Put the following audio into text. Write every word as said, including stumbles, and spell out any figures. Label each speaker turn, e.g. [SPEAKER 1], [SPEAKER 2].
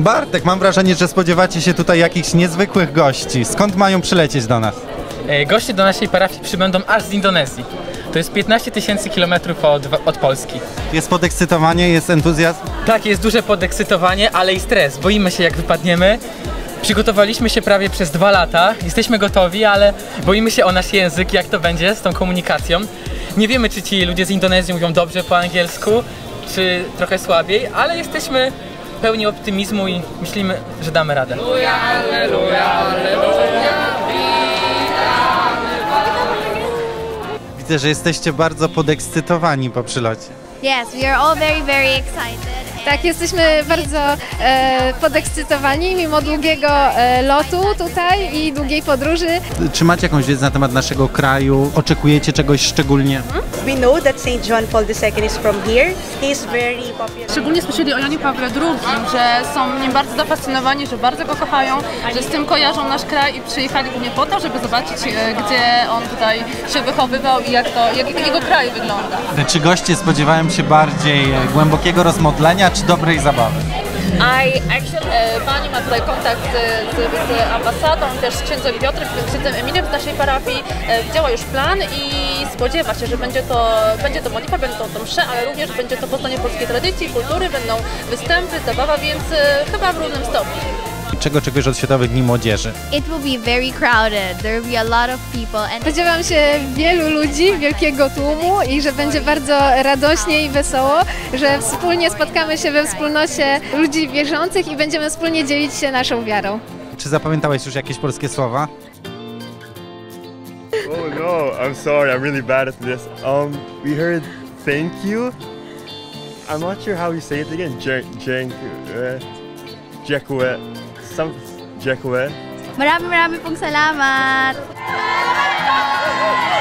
[SPEAKER 1] Bartek, mam wrażenie, że spodziewacie się tutaj jakichś niezwykłych gości. Skąd mają przylecieć do nas?
[SPEAKER 2] E, goście do naszej parafii przybędą aż z Indonezji. To jest piętnaście tysięcy kilometrów od, od Polski.
[SPEAKER 1] Jest podekscytowanie, jest entuzjazm?
[SPEAKER 2] Tak, jest duże podekscytowanie, ale i stres. Boimy się, jak wypadniemy. Przygotowaliśmy się prawie przez dwa lata. Jesteśmy gotowi, ale boimy się o nasz język, jak to będzie z tą komunikacją. Nie wiemy, czy ci ludzie z Indonezji mówią dobrze po angielsku, czy trochę słabiej, ale jesteśmy pełni optymizmu i myślimy, że damy radę. Alleluja, alleluja, alleluja.
[SPEAKER 1] Widzę, że jesteście bardzo podekscytowani po przylocie.
[SPEAKER 3] Yes, we are all very, very excited.
[SPEAKER 4] Tak, jesteśmy bardzo e, podekscytowani mimo długiego e, lotu tutaj i długiej podróży.
[SPEAKER 1] Czy macie jakąś wiedzę na temat naszego kraju? Oczekujecie czegoś szczególnie?
[SPEAKER 5] We know that Saint John Paul the Second is from here. He is very popular.
[SPEAKER 6] Szczególnie słyszeli o Janie Pawle drugim, że są nim bardzo zafascynowani, że bardzo go kochają, że z tym kojarzą nasz kraj i przyjechali głównie po to, żeby zobaczyć, gdzie on tutaj się wychowywał i jak, to, jak jego kraj wygląda.
[SPEAKER 1] Czy goście spodziewają się bardziej głębokiego rozmodlenia, czy dobrej zabawy?
[SPEAKER 6] I actually, pani ma tutaj kontakt z, z, z ambasadą, też z księdzem Piotrem, z księdzem Emilem z naszej parafii. Widziała już plan i spodziewa się, że będzie to, będzie to modlitwa, będą to msze, ale również będzie to poznanie polskiej tradycji, kultury, będą występy, zabawa, więc chyba w równym stopniu.
[SPEAKER 1] Czego oczekujesz od Światowych Dni Młodzieży?
[SPEAKER 3] It will be very crowded. There will be a lot of people. And
[SPEAKER 4] Spodziewam się wielu ludzi, wielkiego tłumu i że będzie bardzo radośnie i wesoło, że wspólnie spotkamy się we wspólnocie ludzi wierzących i będziemy wspólnie dzielić się naszą wiarą.
[SPEAKER 1] Czy zapamiętałeś już jakieś polskie słowa?
[SPEAKER 7] Oh no, I'm sorry, I'm really bad at this. Um, we heard thank you. I'm not sure how you say it again. Dziękuję. Dziękuję. Some dziękuję.
[SPEAKER 3] Maraming maraming pong salamat!